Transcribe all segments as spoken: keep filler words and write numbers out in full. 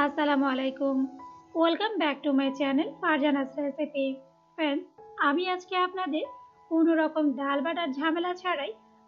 আসসালামু আলাইকুম। Welcome back to my channel Farzana's recipe. Friends, আমি আজকে আপনাদের কোনো রকম ডাল বাটার ঝামেলা ছাড়াই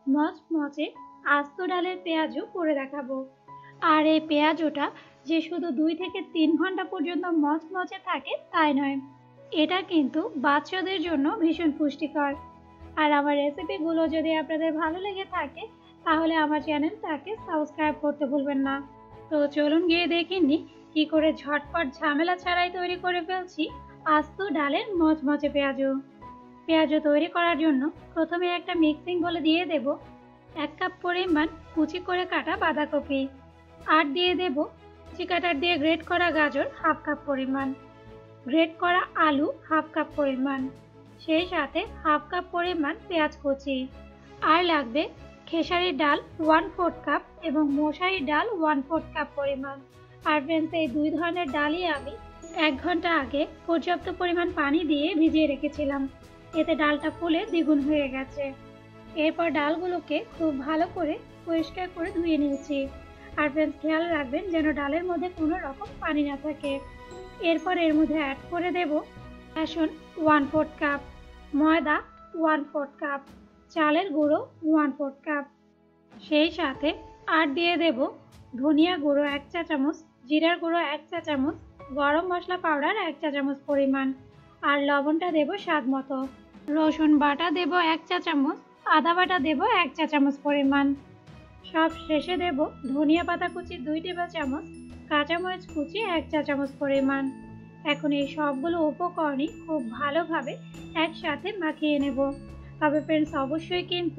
মচমচে আস্ত ডালের পেঁয়াজু করে দেখাবো। আর এই পেঁয়াজুটা যে শুধু দুই থেকে তিন ঘন্টা পর্যন্ত মচমচে থাকে তাই নয়, এটা কিন্তু বাচ্চাদের জন্য ভীষণ পুষ্টিকর। আর আমার রেসিপিগুলো যদি আপনাদের ভালো লেগে থাকে তাহলে আমার চ্যানেলটাকে সাবস্ক্রাইব করতে ভুলবেন না। তো চলুন গিয়ে দেখিনি কি করে ঝটপট ঝামেলা ছাড়াই তৈরি করে ফেলছি আস্ত ডালের মচমচে পেঁয়াজু। পেঁয়াজু তৈরি করার জন্য প্রথমে একটা মিক্সিং বলে দিয়ে দেব এক কাপ পরিমাণ কুচি করে কাটা বাঁধাকপি, আর দিয়ে দেব কুচি কাটার দিয়ে গ্রেট করা গাজর হাফ কাপ পরিমাণ, গ্রেট করা আলু হাফ কাপ পরিমাণ, সেই সাথে হাফ কাপ পরিমাণ পেঁয়াজ কুচি, আর লাগবে খেসারির ডাল ওয়ান ফোর্থ কাপ এবং মশারি ডাল ওয়ান ফোর্থ কাপ পরিমাণ। আর ফ্রেন্ডস, এই দুই ধরনের ডালই আমি এক ঘন্টা আগে পর্যাপ্ত পরিমাণ পানি দিয়ে ভিজিয়ে রেখেছিলাম, এতে ডালটা ফুলে দ্বিগুণ হয়ে গেছে। এরপর ডালগুলোকে খুব ভালো করে পরিষ্কার করে ধুয়ে নিয়েছি। আর ফ্রেন্ডস, খেয়াল রাখবেন যেন ডালের মধ্যে কোনো রকম পানি না থাকে। এরপর এর মধ্যে অ্যাড করে দেব বেসন ওয়ান ফোর্থ কাপ, ময়দা ওয়ান ফোর্থ কাপ, চালের গুঁড়ো ওয়ান ফোর্থ কাপ, সেই সাথে আর দিয়ে দেব ধনিয়া গুঁড়ো এক চা চামচ, জিরার গুঁড়ো এক চা চামচ, গরম মশলা পাউডার এক চা চামচ পরিমাণ, আর লবণটা দেব স্বাদ মতো। রসুন বাটা দেব এক চা চামচ, আদা বাটা দেব এক চা চামচ পরিমাণ। সব শেষে দেব ধনিয়া পাতা কুচি দুই টেবিল চামচ, কাঁচামরিচ কুচি এক চা চামচ পরিমাণ। এখন এই সবগুলো উপকরণই খুব ভালোভাবে একসাথে মাখিয়ে নেব। তবে ফ্রেন্ডস, অবশ্যই কিন্তু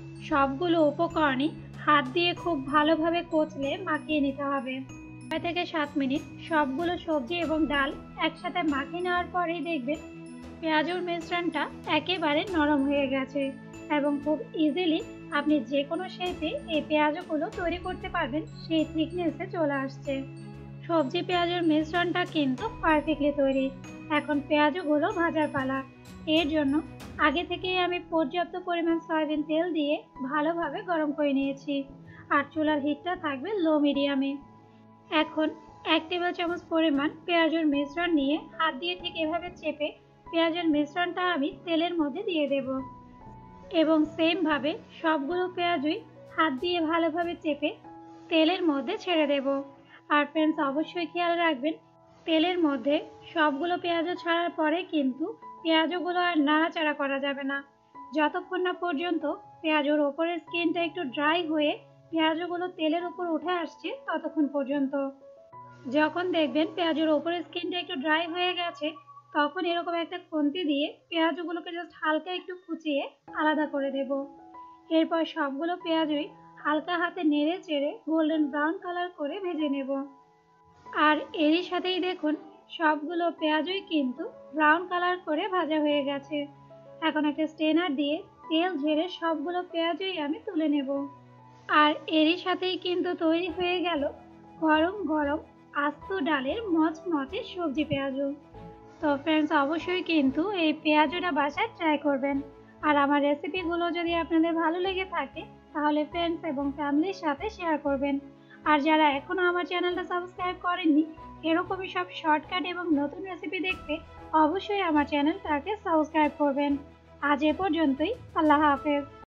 সবগুলো উপকরণই হাত দিয়ে খুব ভালোভাবে কচলে মাখিয়ে নিতে হবে। ছয় থেকে সাত মিনিট সবগুলো সবজি এবং ডাল একসাথে মাখিয়ে নেওয়ার পরেই দেখবেন পেঁয়াজুর মিশ্রণটা একেবারে নরম হয়ে গেছে এবং খুব ইজিলি আপনি যে কোনো শেপে এই পেঁয়াজগুলো তৈরি করতে পারবেন, সেই থিকনেসে চলে আসছে। সবজি পেঁয়াজের মিশ্রণটা কিন্তু পারফেক্টলি তৈরি। এখন পেঁয়াজগুলো ভাজার পালা। এর জন্য আগে থেকেই আমি পর্যাপ্ত পরিমাণ সয়াবিন তেল দিয়ে ভালোভাবে গরম করে নিয়েছি, আর চুলার হিটটা থাকবে লো মিডিয়ামে। এখন এক টেবিল চামচ পরিমাণ পেঁয়াজের মিশ্রণ নিয়ে হাত দিয়ে ঠিক এভাবে চেপে পেঁয়াজের মিশ্রণটা আমি তেলের মধ্যে দিয়ে দেব এবং সেমভাবে সবগুলো পেঁয়াজই হাত দিয়ে ভালোভাবে চেপে তেলের মধ্যে ছেড়ে দেব। আর ফ্রেন্ডস, অবশ্যই খেয়াল রাখবেন তেলের মধ্যে সবগুলো পেঁয়াজও ছাড়ার পরে কিন্তু পেঁয়াজগুলো আর নাড়াচাড়া করা যাবে না, যতক্ষণ না পর্যন্ত পেঁয়াজের ওপরের স্কিনটা একটু ড্রাই হয়ে পেঁয়াজগুলো তেলের উপর উঠে আসছে ততক্ষণ পর্যন্ত। যখন দেখবেন পেঁয়াজের ওপরের স্কিনটা একটু ড্রাই হয়ে গেছে, তখন এরকম একটা খুন্তি দিয়ে পেঁয়াজগুলোকে জাস্ট হালকা একটু কুচিয়ে আলাদা করে দেব। এরপর সবগুলো পেঁয়াজই হালকা হাতে নেড়ে চেড়ে গোল্ডেন ব্রাউন কালার করে ভেজে নেব। আর এরই সাথেই দেখুন সবগুলো পেঁয়াজই কিন্তু ব্রাউন কালার করে ভাজা হয়ে গেছে। এখন একটা স্ট্রেনার দিয়ে তেল ঝেড়ে সবগুলো পেঁয়াজই আমি তুলে নেব। আর এরই সাথেই কিন্তু তৈরি হয়ে গেল গরম গরম আস্ত ডালের মচমচে সবজি পেঁয়াজু। তো ফ্রেন্ডস, অবশ্যই কিন্তু এই পেঁয়াজুটা বাসায় ট্রাই করবেন। আর আমার রেসিপিগুলো যদি আপনাদের ভালো লেগে থাকে তাহলে ফ্রেন্ডস এবং ফ্যামিলির সাথে শেয়ার করবেন। আর যারা এখনও আমার চ্যানেলটা সাবস্ক্রাইব করেননি এরকমই সব শর্টকাট এবং নতুন রেসিপি দেখতে অবশ্যই আমার চ্যানেলটাকে সাবস্ক্রাইব করবেন। আজ এ পর্যন্তই। আল্লাহ হাফেজ।